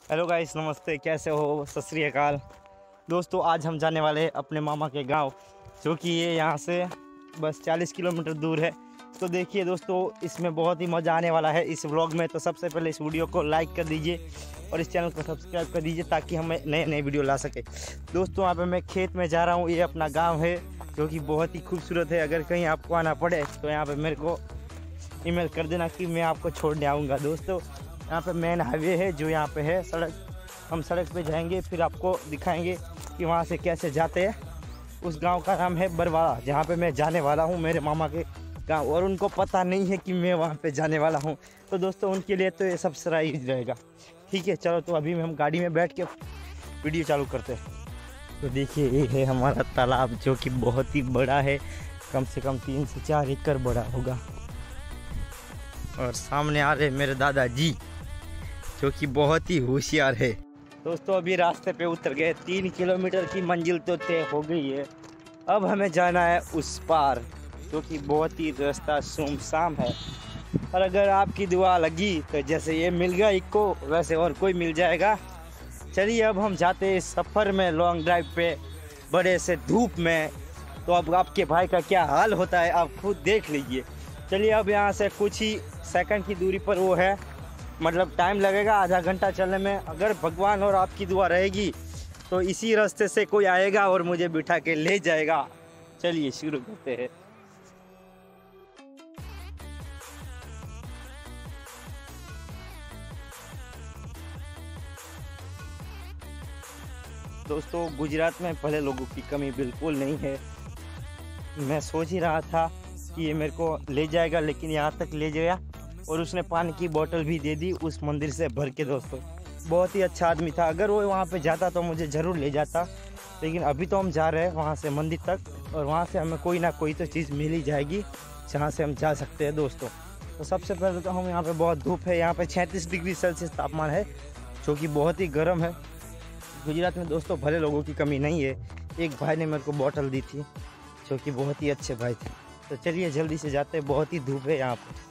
Hello guys, नमस्ते। कैसे हो? सत श्री अकाल दोस्तों। आज हम जाने वाले हैं अपने मामा के गांव, जो कि ये यहाँ से बस 40 किलोमीटर दूर है। तो देखिए दोस्तों, इसमें बहुत ही मज़ा आने वाला है इस व्लॉग में। तो सबसे पहले इस वीडियो को लाइक कर दीजिए और इस चैनल को सब्सक्राइब कर दीजिए ताकि हम नए नए वीडियो ला सके। दोस्तों, यहाँ पे मैं खेत में जा रहा हूँ। ये अपना गाँव है जो कि बहुत ही खूबसूरत है। अगर कहीं आपको आना पड़े तो यहाँ पर मेरे को ईमेल कर देना कि मैं आपको छोड़ने आऊँगा। दोस्तों, यहाँ पे मेन हाईवे है जो यहाँ पे है सड़क। हम सड़क पे जाएंगे, फिर आपको दिखाएंगे कि वहाँ से कैसे जाते हैं। उस गांव का नाम है बरवाड़ा, जहाँ पे मैं जाने वाला हूँ मेरे मामा के गांव। और उनको पता नहीं है कि मैं वहाँ पे जाने वाला हूँ। तो दोस्तों, उनके लिए तो ये सब सरप्राइज रहेगा। ठीक है, चलो तो अभी हम गाड़ी में बैठ के वीडियो चालू करते हैं। तो देखिए, ये है हमारा तालाब जो कि बहुत ही बड़ा है। कम से कम 3 से 4 एकड़ बड़ा होगा। और सामने आ रहे मेरे दादाजी जो कि बहुत ही होशियार है। दोस्तों, अभी रास्ते पे उतर गए। 3 किलोमीटर की मंजिल तो तय हो गई है। अब हमें जाना है उस पार, जो कि बहुत ही रास्ता सुमसाम है। और अगर आपकी दुआ लगी तो जैसे ये मिल गया इको, वैसे और कोई मिल जाएगा। चलिए, अब हम जाते हैं इस सफ़र में, लॉन्ग ड्राइव पे, बड़े से धूप में। तो अब आपके भाई का क्या हाल होता है आप खुद देख लीजिए। चलिए, अब यहाँ से कुछ ही सेकंड की दूरी पर वो है, मतलब टाइम लगेगा आधा घंटा चलने में। अगर भगवान और आपकी दुआ रहेगी तो इसी रास्ते से कोई आएगा और मुझे बिठा के ले जाएगा। चलिए शुरू करते हैं। दोस्तों, गुजरात में भले लोगों की कमी बिल्कुल नहीं है। मैं सोच ही रहा था कि ये मेरे को ले जाएगा, लेकिन यहाँ तक ले गया और उसने पानी की बोतल भी दे दी उस मंदिर से भर के। दोस्तों, बहुत ही अच्छा आदमी था। अगर वो वहाँ पे जाता तो मुझे ज़रूर ले जाता। लेकिन अभी तो हम जा रहे हैं वहाँ से मंदिर तक, और वहाँ से हमें कोई ना कोई तो चीज़ मिल ही जाएगी जहाँ से हम जा सकते हैं। दोस्तों, तो सबसे पहले तो हम यहाँ पे, बहुत धूप है, यहाँ पे 36 डिग्री सेल्सियस तापमान है, जो कि बहुत ही गर्म है। गुजरात में दोस्तों भले लोगों की कमी नहीं है। एक भाई ने मेरे को बोतल दी थी, जो कि बहुत ही अच्छे भाई थे। तो चलिए जल्दी से जाते हैं, बहुत ही धूप है यहाँ पे।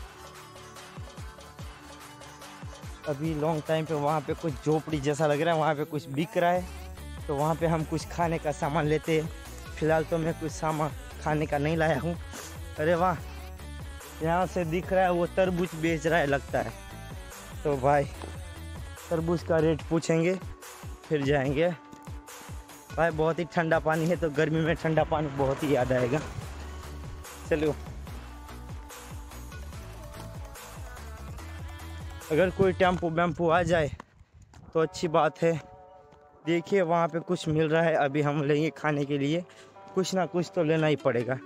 अभी लॉन्ग टाइम पे वहाँ पे कुछ झोपड़ी जैसा लग रहा है, वहाँ पे कुछ बिक रहा है। तो वहाँ पे हम कुछ खाने का सामान लेते हैं। फ़िलहाल तो मैं कुछ सामान खाने का नहीं लाया हूँ। अरे वाह, यहाँ से दिख रहा है वो तरबूज बेच रहा है लगता है। तो भाई, तरबूज का रेट पूछेंगे फिर जाएंगे। भाई, बहुत ही ठंडा पानी है, तो गर्मी में ठंडा पानी बहुत ही याद आएगा। चलो, अगर कोई टेम्पो वेम्पो आ जाए तो अच्छी बात है। देखिए, वहाँ पे कुछ मिल रहा है, अभी हम लेंगे खाने के लिए। कुछ ना कुछ तो लेना ही पड़ेगा।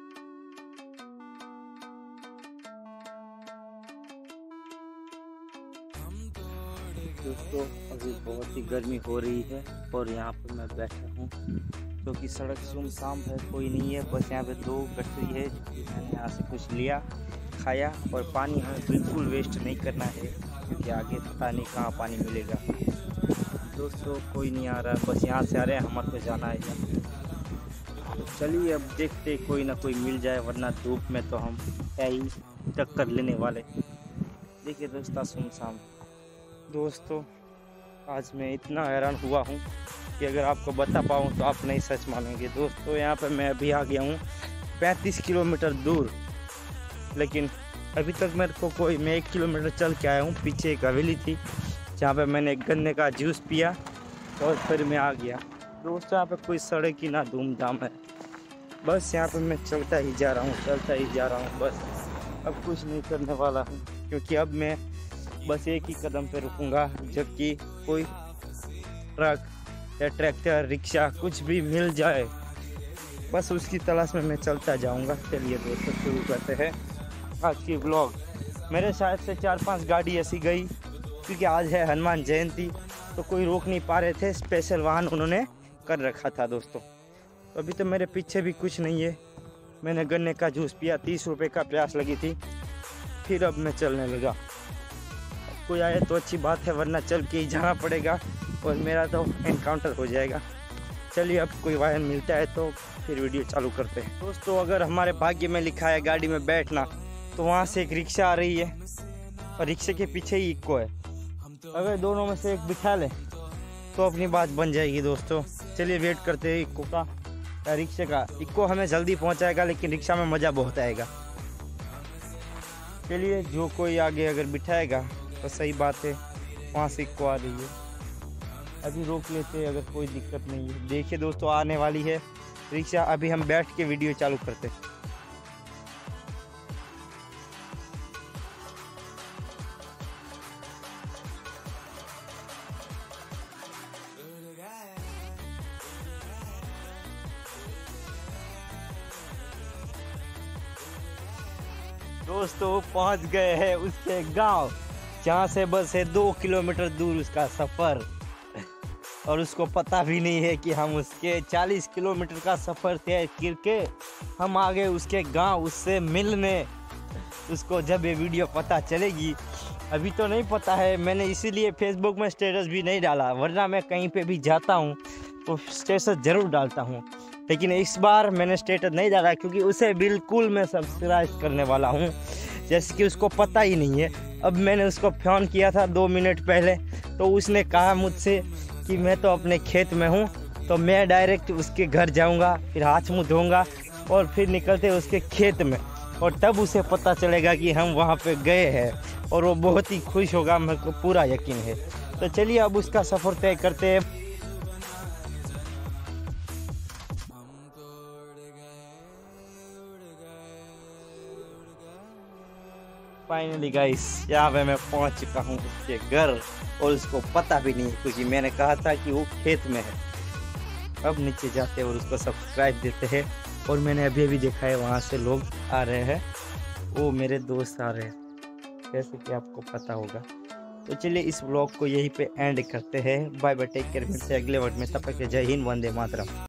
दोस्तों, अभी बहुत ही गर्मी हो रही है और यहाँ पर मैं बैठा हूँ, क्योंकि सड़क सुनसान है, कोई नहीं है। बस यहाँ पे 2 गठरी है, मैंने यहाँ से कुछ लिया, खाया। और पानी हमें बिल्कुल वेस्ट नहीं करना है, क्योंकि आगे पता नहीं कहाँ पानी मिलेगा। दोस्तों, कोई नहीं आ रहा, बस यहाँ से आ रहे हैं, हमारे को जाना है। तो चलिए, अब देखते कोई ना कोई मिल जाए, वरना धूप में तो हम क्या ही टक्कर लेने वाले। देखिए दोस्तों, सुनसान। दोस्तों, आज मैं इतना हैरान हुआ हूँ कि अगर आपको बता पाऊँ तो आप नहीं सच मानेंगे। दोस्तों, यहाँ पे मैं अभी आ गया हूँ 35 किलोमीटर दूर, लेकिन अभी तक मेरे को कोई, मैं 1 किलोमीटर चल के आया हूँ। पीछे एक हवेली थी जहाँ पे मैंने गन्ने का जूस पिया और फिर मैं आ गया। दोस्तों, यहाँ पे कोई सड़क की ना धूमधाम है, बस यहाँ पे मैं चलता ही जा रहा हूँ, चलता ही जा रहा हूँ। बस अब कुछ नहीं करने वाला हूँ, क्योंकि अब मैं बस एक ही कदम पे रुकूंगा, जबकि कोई ट्रक या ट्रैक्टर, रिक्शा कुछ भी मिल जाए, बस उसकी तलाश में मैं चलता जाऊंगा। चलिए दोस्तों, शुरू करते हैं आज की ब्लॉग। मेरे शायद से 4-5 गाड़ी ऐसी गई, क्योंकि आज है हनुमान जयंती, तो कोई रोक नहीं पा रहे थे। स्पेशल वाहन उन्होंने कर रखा था। दोस्तों, अभी तो मेरे पीछे भी कुछ नहीं है। मैंने गन्ने का जूस पिया, 30 रुपये का प्यास लगी थी, फिर अब मैं चलने लगा। कोई आए तो अच्छी बात है, वरना चल के ही जाना पड़ेगा और मेरा तो एनकाउंटर हो जाएगा। चलिए, अब कोई वाहन मिलता है तो फिर वीडियो चालू करते हैं। दोस्तों, अगर हमारे भाग्य में लिखा है गाड़ी में बैठना, तो वहाँ से एक रिक्शा आ रही है और रिक्शे के पीछे ही इको है। अगर दोनों में से एक बिठा ले तो अपनी बात बन जाएगी दोस्तों। चलिए वेट करते हैं इक्को का या रिक्शे का। इक्को हमें जल्दी पहुंचाएगा लेकिन रिक्शा में मज़ा बहुत आएगा। चलिए जो कोई आगे अगर बिठाएगा तो सही बात है। वहाँ से इक्को आ रही है, अभी रोक लेते हैं अगर कोई दिक्कत नहीं है। देखिए दोस्तों आने वाली है रिक्शा। अभी हम बैठ के वीडियो चालू करते हैं। दोस्तों पहुंच गए हैं उसके गांव, जहां से बस है 2 किलोमीटर दूर उसका सफ़र। और उसको पता भी नहीं है कि हम उसके 40 किलोमीटर का सफ़र तय करके हम आ गए उसके गांव उससे मिलने। उसको जब ये वीडियो पता चलेगी, अभी तो नहीं पता है, मैंने इसीलिए फेसबुक में स्टेटस भी नहीं डाला, वरना मैं कहीं पे भी जाता हूँ तो स्टेटस ज़रूर डालता हूँ। लेकिन इस बार मैंने स्टेटस नहीं डाला क्योंकि उसे बिल्कुल मैं सब्सक्राइब करने वाला हूँ, जैसे कि उसको पता ही नहीं है। अब मैंने उसको फ़ोन किया था 2 मिनट पहले, तो उसने कहा मुझसे कि मैं तो अपने खेत में हूँ, तो मैं डायरेक्ट उसके घर जाऊँगा, फिर हाथ मुँह धोऊँगा और फिर निकलते उसके खेत में, और तब उसे पता चलेगा कि हम वहाँ पे गए हैं और वो बहुत ही खुश होगा, मेरे को पूरा यकीन है। तो चलिए अब उसका सफ़र तय करते हैं। फाइनली गाइस यहाँ पे मैं पहुँच चुका हूँ उसके घर, और उसको पता भी नहीं क्योंकि मैंने कहा था कि वो खेत में है। अब नीचे जाते हैं और उसको सब्सक्राइब देते हैं। और मैंने अभी अभी देखा है वहाँ से लोग आ रहे हैं, वो मेरे दोस्त आ रहे हैं, जैसे कि आपको पता होगा। तो चलिए इस व्लॉग को यहीं पे एंड करते हैं। बाय बाय, टेक केयर, मिलते हैं अगले वर्ड में। तब तक जय हिंद, वंदे मातरम।